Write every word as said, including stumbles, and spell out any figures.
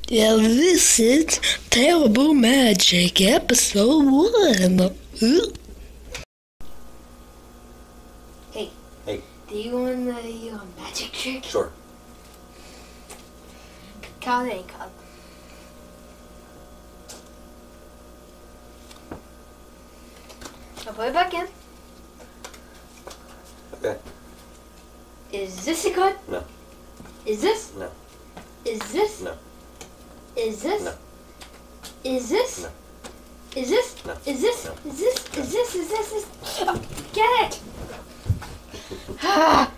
Yeah, this is Terrible Magic, episode one. Hey. Hey. Do you want the uh, magic trick? Sure. Count and cut. I'll put it back in. Okay. Is this a cut? No. Is this? No. Is this? No. Is this? No. Is this? No. Is this? No. Is this? No. Is this? Is this? Is this? Is this? Oh, get it! Ah!